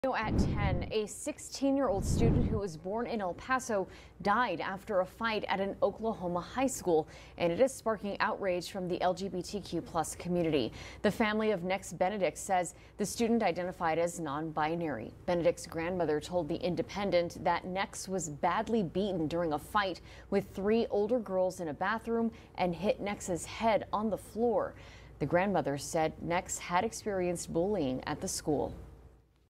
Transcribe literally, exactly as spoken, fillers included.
At ten, a sixteen-year-old student who was born in El Paso died after a fight at an Oklahoma high school, and it is sparking outrage from the L G B T Q plus community. The family of Nex Benedict says the student identified as non-binary. Benedict's grandmother told The Independent that Nex was badly beaten during a fight with three older girls in a bathroom and hit Nex's head on the floor. The grandmother said Nex had experienced bullying at the school.